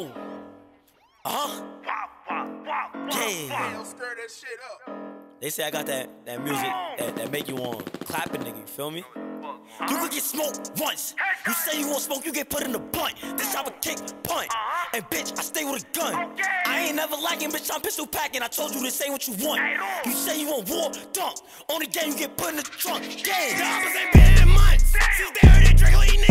Whoa. Yeah. Stir that shit up. They say I got that music that make you want clap a nigga, you feel me? You could get smoked once. You say you want smoke, you get put in the blunt. This type of kick, punt. And bitch, I stay with a gun. I ain't never lagging, bitch, I'm pistol packing. I told you this ain't what you want. You say you want war, dunk. Only game you get put in the trunk. Yeah. The hoppers ain't been in months. Since they heard that Draco eating